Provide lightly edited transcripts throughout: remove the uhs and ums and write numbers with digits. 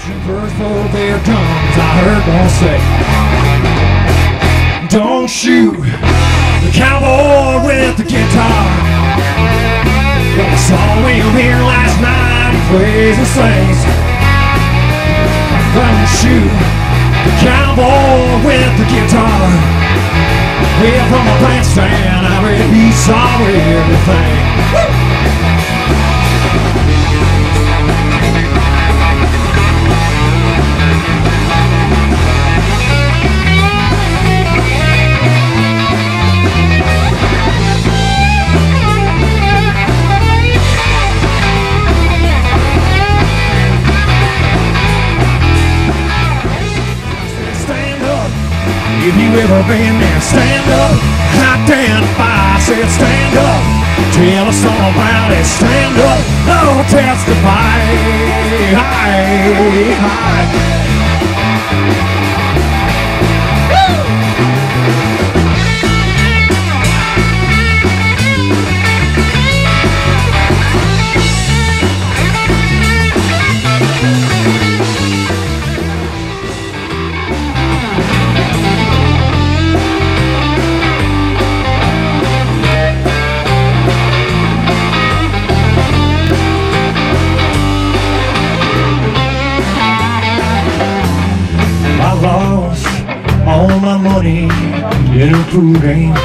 First for their guns, I heard one say, don't shoot the cowboy with the guitar. But I saw him here last night, he plays and sings. Don't shoot the cowboy with the guitar. Well, from a bandstand, I read he saw everything. If you ever been there, stand up, identify, I said stand up, tell us all about it, stand up, oh testify, hi. Lost all my money in a pool game.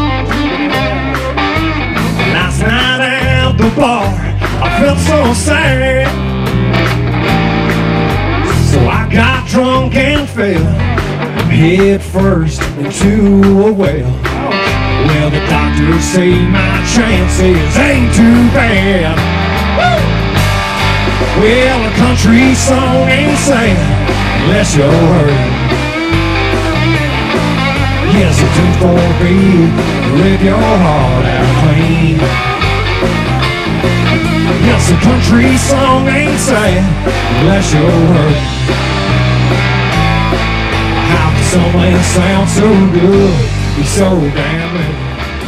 Last night at the bar, I felt so sad. So I got drunk and fell head first into a well. Well, the doctors say my chances ain't too bad. Well, a country song ain't sad unless you're hurt. Yes, a 2-4 beat, rip your heart out clean. Yes, a country song ain't sad unless you're hurt. How can someone sound so good, be so damn good?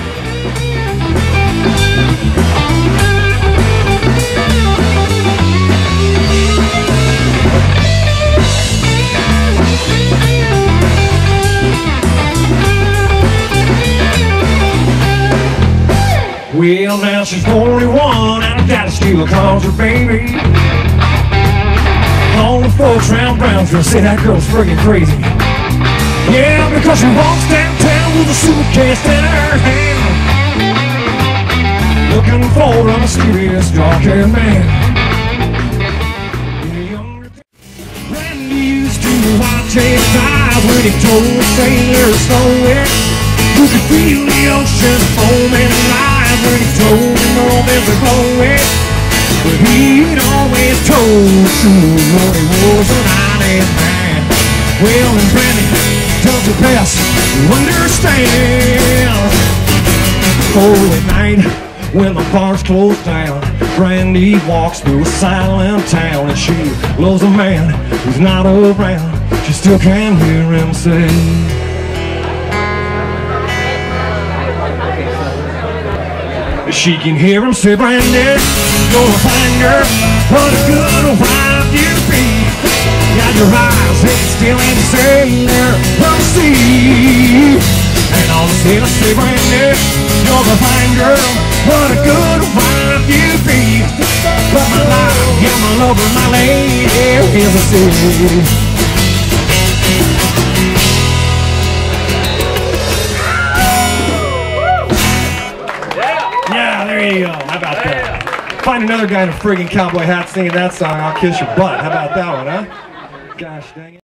Well, now she's 41 and her daddy still calls her baby. All the folks round Brownsville say that girl's friggin' crazy. Yeah, because she walks downtown with a suitcase in her hand, looking for a mysterious dark-haired man. Randy used to watch his eyes when he told sailors stories. You could feel the ocean foaming and rise when he told him all there's a glory. But he'd always told true what he was an honest man. Well, and Brandy does her best to understand. Oh, at night when the bars close down, Brandy walks through a silent town, and she loves a man who's not around. She still can hear him say, she can hear him say, Brandy, gonna find her, what a good wife you be. Got your eyes held still and sailor from the sea. And all the sailors say, Brandy, you're the fine girl, what a good wife you be. But my life, yeah, my lover, my lady, is a sea. Yeah, there you go. How about that? Find another guy in a friggin' cowboy hat singing that song, I'll kiss your butt. How about that one, huh? Gosh dang it.